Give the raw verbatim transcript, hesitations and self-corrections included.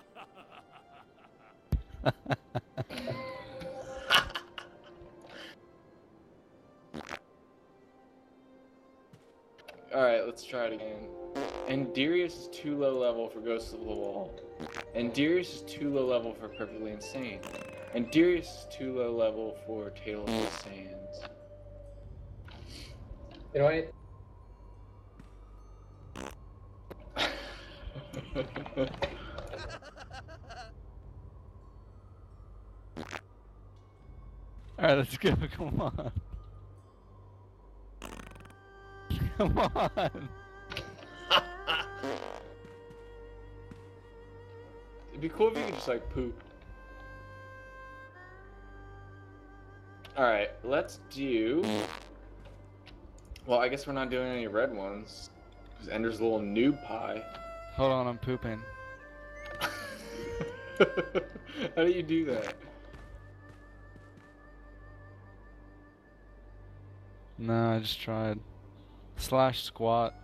Alright, let's try it again. And Darius is too low level for Ghost of the Wall. And Darius is too low level for Perfectly Insane. And Darius is too low level for Tale of the Sands. You know what? Alright, let's go. Come on. Come on. It'd be cool if you could just like poop. Alright, let's do... Well, I guess we're not doing any red ones. Because Ender's a little noob pie. Hold on, I'm pooping. How do you do that? No, I just tried. Slash squat.